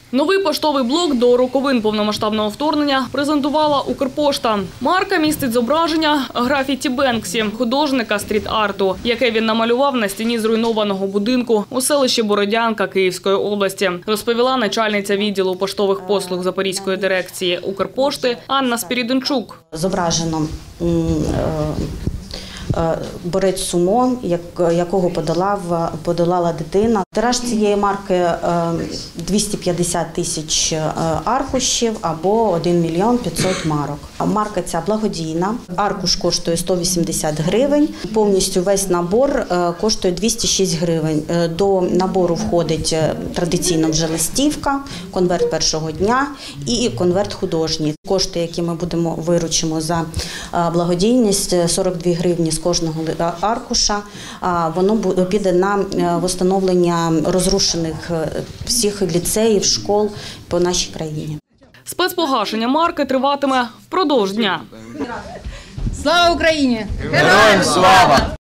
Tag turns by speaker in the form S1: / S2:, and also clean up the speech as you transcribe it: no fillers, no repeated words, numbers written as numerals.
S1: Новий поштовий блок до роковин повномасштабного вторгнення презентувала Укрпошта. Марка містить зображення графіті Бенксі, художника стріт-арту, яке він намалював на стіні зруйнованого будинку у селищі Бородянка Київської області, розповіла начальниця відділу поштових послуг Запорізької дирекції Укрпошти Анна Спірідончук.
S2: Зображено борець сумо, якого подолала дитина. Тираж цієї марки 250 тисяч аркушів або 1 мільйон 500 марок. Марка ця благодійна, аркуш коштує 180 гривень, повністю весь набор коштує 206 гривень. До набору входить традиційно вже листівка, конверт першого дня і конверт художній. Кошти, які ми виручимо за благодійність, 42 гривні з кожного аркуша, воно піде на встановлення розрушених всіх ліцеїв, школ по нашій країні.
S1: Спецпогашення марки триватиме впродовж дня.
S3: Слава Україні!
S4: Героям слава!